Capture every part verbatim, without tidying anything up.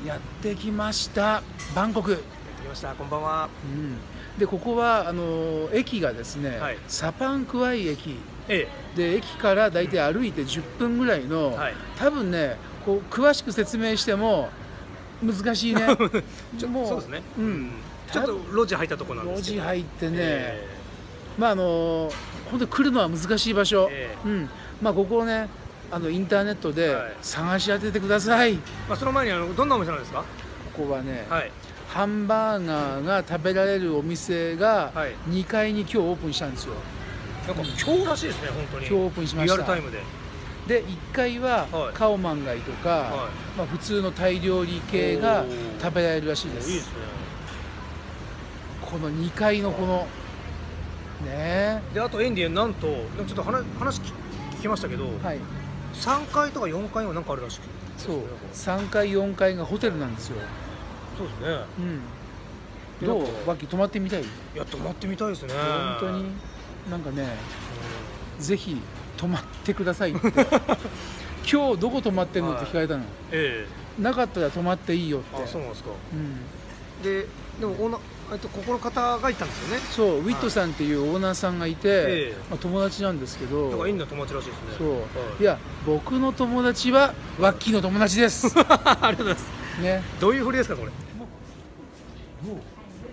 やってきましたバンコク。 やってきました。こんばんは。 うん、でここはあの駅がですね、はい、サパンクワイ駅、ええ、で駅からだいたい歩いてじゅっぷんぐらいの、はい、多分ねこう詳しく説明しても難しいね。 ちょもうそうですね、うん、ちょっと路地入ったところなんですけど、 路地入ってね、えー、まああの本当に来るのは難しい場所、えー、うん、まあここをねあのインターネットで探し当ててください。はい、 まあその前にあのどんなお店なんですか？ ここはね、はい、ハンバーガーが食べられるお店がにかいに今日オープンしたんですよ。 なんか今日らしいですね、本当に。 今日オープンしました。 リアルタイムで。 でいっかいはカオマンガイとか、はい、まあ普通のタイ料理系が食べられるらしいです。いいですね。このにかいのこのね。 であとエンディなんとちょっと話話聞きましたけど、はい、さんかいとかよんかいはなんかあるらしくて。 そう。さんかいよんかいがホテルなんですよ。 そうですね。 うん。どう？ワッキー泊まってみたい？いや泊まってみたいですね。 本当になんかね、うん、ぜひ泊まってくださいって。今日どこ泊まってんのって聞かれたの。ええ。なかったら泊まっていいよって。 あ、そうなんですか。うん。ででもオーナーえっとここの方がいたんですよね。 そう、ウィットさんっていうオーナーさんがいて、ええ、まあ友達なんですけど。 だからインド友達らしいですね。 そう。はい、いや僕の友達はワッキーの友達です。 ありがとうございます。ね。どういうふりですかこれ。うん。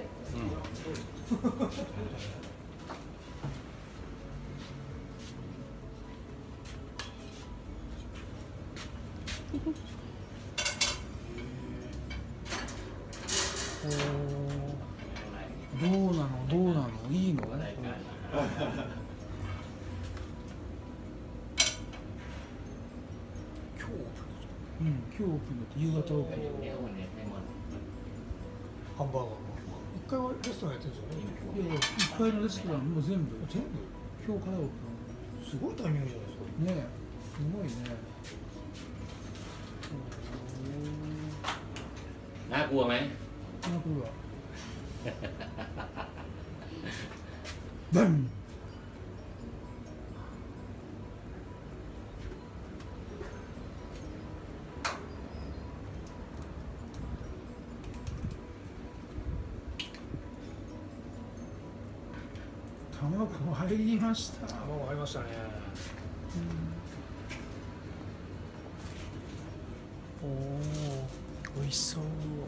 どうなのどうなのいいの？うん、今日オープンだって夕方オープン。 ハンバーガー。一回はレストランやってるんですよね。 いやいや一階のレストランもう全部全部今日からオープン。すごいタイミングじゃないですか。 ねえすごいね。 น่ากลัวไหมน่ากลัวバン卵入りました。 卵入りましたね。 うん、おお、美味しそう。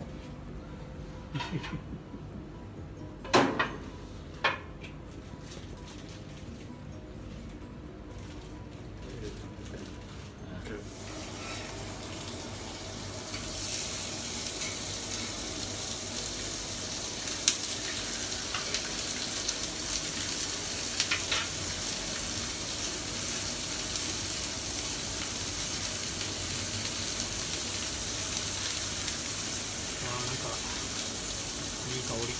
いい香り。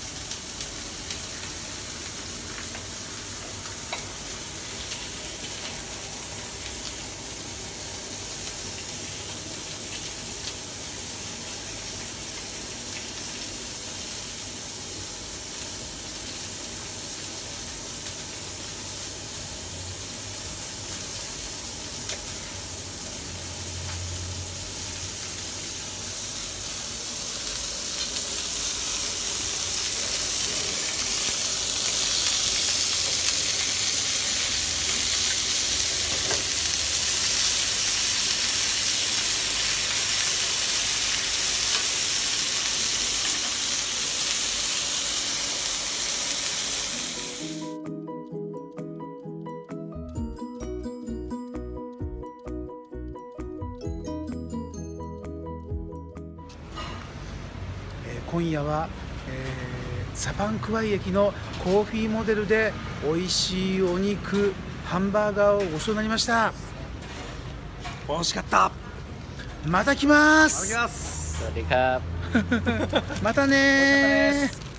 今夜は、えー、サパンクワイ駅のコーヒーモデルで美味しいお肉ハンバーガーをごちそうになりました。 美味しかった。 また来ます。 また来ます。 สวัสดีครับまたねー。